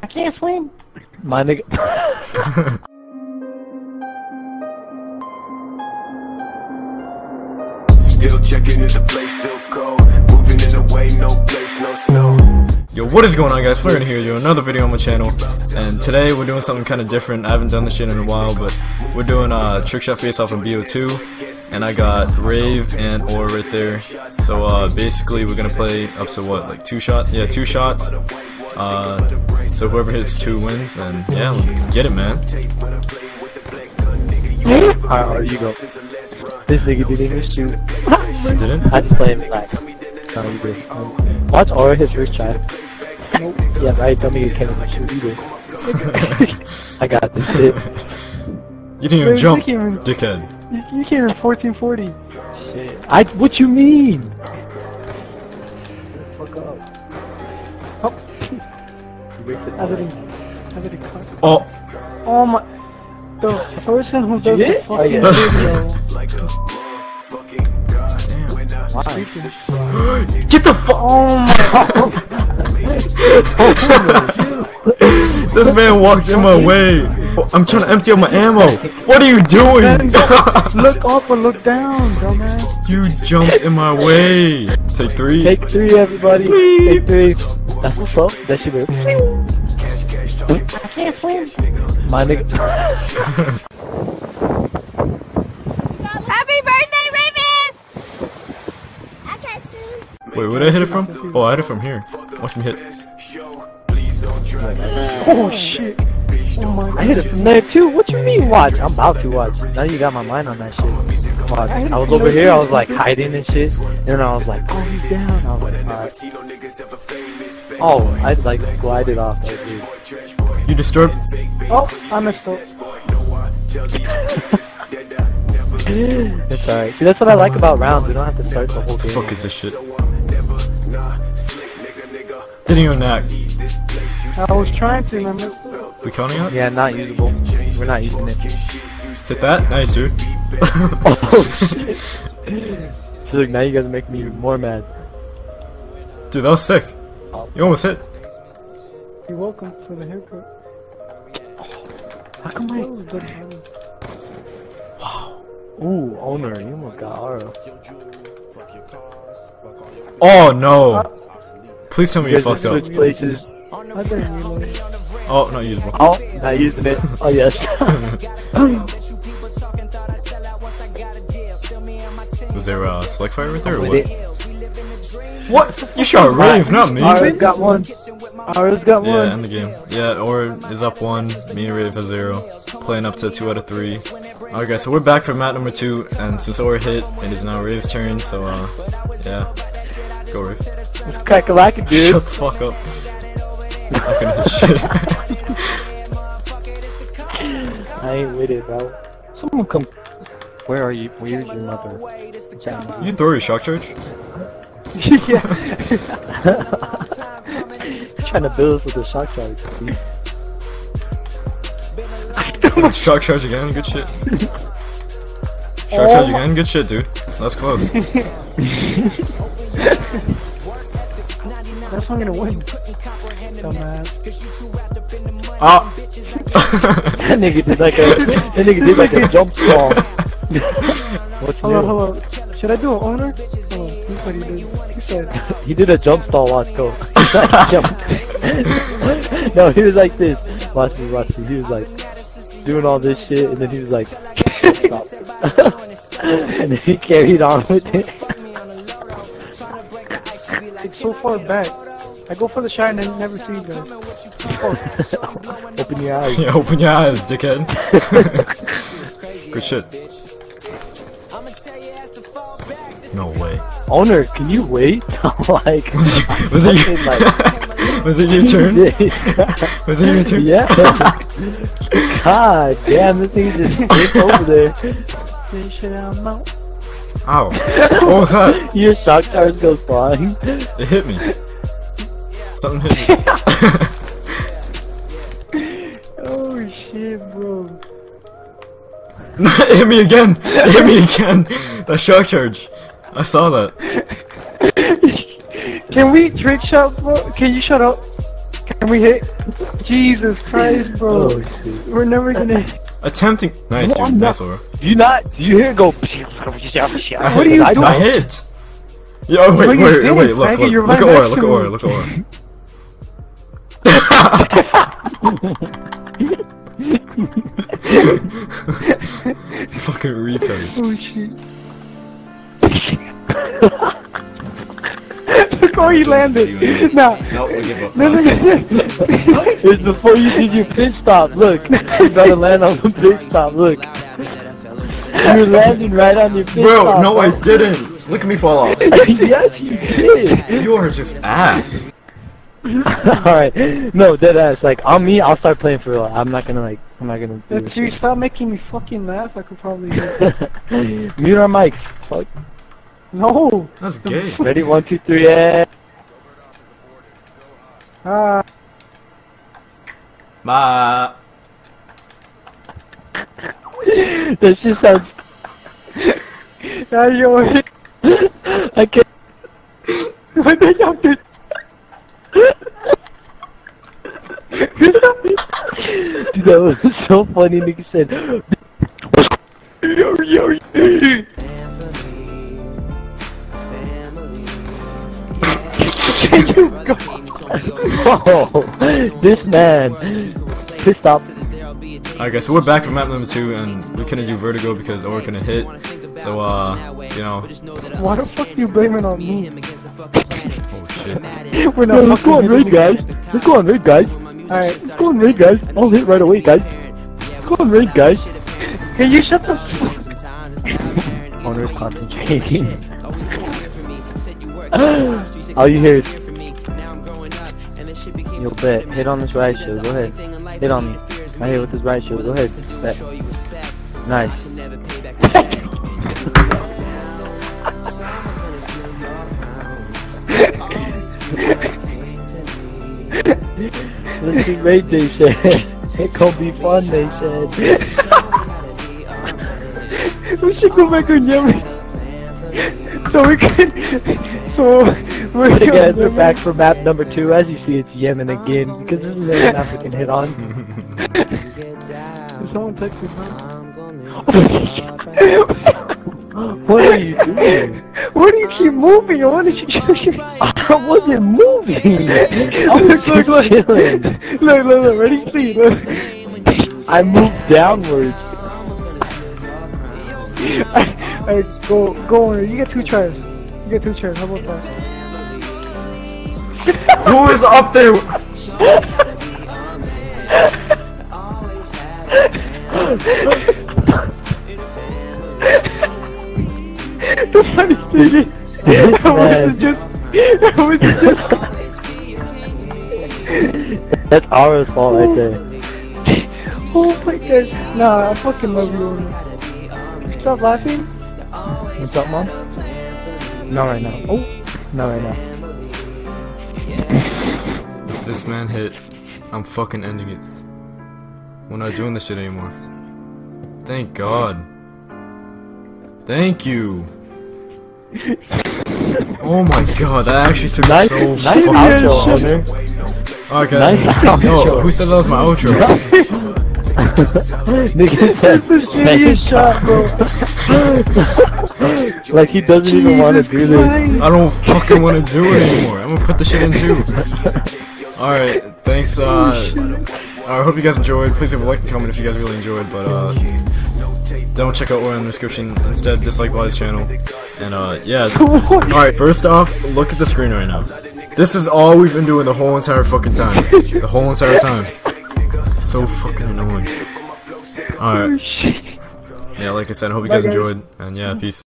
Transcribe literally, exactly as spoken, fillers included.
can't swim. My nigga. Still checking if the place still cold. Moving in the way, no place, no snow. Yo, what is going on, guys? Flurry here, doing another video on my channel, and today we're doing something kind of different. I haven't done this shit in a while, but we're doing uh, Trickshot Faceoff in B O two, and I got Rave and Or right there. So uh, basically, we're gonna play up to what, like two shots? Yeah, two shots. Uh, so whoever hits two wins, and yeah, let's get it, man. Alright, alright, you go. This nigga didn't even shoot. Didn't? I just play him like. No, you did. Um, watch Aura his first try. Yeah, right. Tell me you can't even shoot either. I got this shit. You didn't even Wait, jump, you can't even, dickhead. You, you can't even fourteen forty. Shit. I. What you mean? Fuck up. Oh. I didn't. I didn't cut. Oh. Oh my. The person who does the fucking video. Why? Get the fuck! Oh my! This man walked in my way. I'm trying to empty out my ammo. What are you doing? Look up or look down, dumbass. You jumped in my way. Take three. Take three, everybody. Take three. That's what's up. That shit be. I can't swim. My nigga. Happy birthday, Raven! Wait, where'd I hit it from? Oh, I hit it from here. Watch me hit. Oh shit. Oh my. I hit it from there too. What you mean watch? I'm about to watch. Now you got my mind on that shit. Watch. I was over here, I was like hiding and shit. And then I was like, oh, he's down. I was like, alright. Oh, I like glided off that dude. You disturbed? Oh, I messed up. It's alright. See, that's what I like about rounds. We don't have to start the whole game. Fuck is this shit? Didn't even knack. I was trying to, man. Messed up. We counting out? Yeah, not usable. We're not using it. Hit that? Nice, dude. Oh shit. So look, now you guys are making me even more mad. Dude, that was sick. You almost hit. You're welcome for the haircut. How come I... Wow. Ooh, owner, you almost got Aura. Oh no! Please tell me you fucked up. Places. Oh, not usable. Oh, not using it. Oh yes. Was there a select fire right there or With what? it. What? You shot Rave, not me. Aura's got one. Aura's got one. Yeah, end the game. Yeah, or is up one. Me and Rave have zero. Playing up to two out of three. Alright guys, so we're back for map number two, and since Aura hit, it is now Rave's turn, so uh, yeah. Go Rave. It's crack-a-lackin', dude. Shut the fuck up. I'm not gonna hit shit. I ain't with it, bro. Someone come. Where are you? Where's your mother? You throw your shock charge? Yeah. Trying to build us with a shock charge. Shock charge again, good shit. Shock charge again, good shit, dude. That's close. That's not gonna win. Dumbass. Ah! That nigga did like a that nigga did like a jump stall. What's hello, new? Hello. Should I do an owner? Hello. Here's what he did. He said he did a jump stall. Watch go. No, he was like this. Watch me, watch me. He was like doing all this shit, and then he was like, stop. And then he carried on with it. It's so far back. I go for the shot and I never see you guys. Oh. Open your eyes. Yeah, open your eyes, dickhead. Good shit. No way. Owner, can you wait? Like, was it your, like, was it your turn? Was it your turn? Yeah. God damn, this thing just dipped over there. Ow. What was that? Your shock charge goes flying. It hit me. Something hit me. Oh shit, bro. It hit me again. It hit me again. That shock charge. I saw that. Can we trick shot? Can you shut up? Can we hit? Jesus Christ, bro. Oh, shit. We're never gonna. Attempting. Nice, No, dude. I'm Nice not. over. Do you not? Do you hear it go? I What are you hit. doing? I hit. Yo, wait, What are wait, you wait, doing, wait, look, Frankie? look, You're look at right Aura, next look at to Aura, me. look at Aura. Fucking retard. Oh shit. Look where you landed. Nah. No, we give up. No, no, no. It's before you did your pitch stop. Look, you gotta land on the pitch stop. Look, you're landing right on your pitch Bro, stop. no, I didn't. Look at me fall off. Yes, you did. You are just ass. Alright, no, dead ass. Like, on me, I'll start playing for real. I'm not gonna, like, I'm not gonna do If this you shit. stop making me fucking laugh, I could probably. Mute our mics. Fuck. No. That's gay. Ready? One, two, three, yeah. Ah. Bye. That shit sounds. Now you're. I can't. What the hell did? Dude, that was so funny. Nigga said, yo, yo, yo. Can you go? Oh, this man. Pissed off. Alright guys, so we're back from map number two, and we couldn't do Vertigo because Aura couldn't hit. So, uh, you know. Why the fuck you blaming on me? Oh shit. We're No, not let's go on fucking raid, guys. Let's go on raid, guys. Alright. Let's go on raid, guys. I'll hit right away, guys. Let's go on raid, guys. Can you shut the fuck? Owner's concentrating. All you hear is. Yo, bet. Hit on this right shield. Go ahead. Hit on me. I hit with this right shield. Go ahead. Bet. Nice. Let's see raid, they said. It gonna be fun, they said. We should go back on Yemen. So we can. So we're The guys are back for map number two. As you see, it's Yemen again because this is an African hit on. Someone text me. What are you doing? Why do you keep moving? I wanted you to. I wasn't moving. I was Look, look, look. chilling. Look, look, look. Ready? See, look. I moved downwards. Alright, go, go on. You get two tries. You get two tries. How about that? Who is up there? The funny thing is, I was just, I was just. That's our fault right there. Oh my god. Nah, I fucking love you. Stop laughing. What's up, mom? Not right now. Oh, not right now. If this man hit, I'm fucking ending it. We're not doing this shit anymore. Thank God. Thank you. Oh my God, that actually took Nice, so nice fucking outro, long. owner. Okay. Nice outro. Yo, who said that was my outro? Nigga said, That's the shittiest shot, bro. like he doesn't even want to do this. I don't fucking want to do it anymore. I'm gonna put the shit in too. Alright, thanks, uh, I hope you guys enjoyed. Please leave a like and comment if you guys really enjoyed, but, uh, don't check out Aura in the description. Instead, dislike Vlad's channel. And, uh, yeah. Alright, first off, look at the screen right now. This is all we've been doing the whole entire fucking time. The whole entire time. So fucking annoying. Alright. Yeah, like I said, I hope you guys enjoyed, and yeah, peace.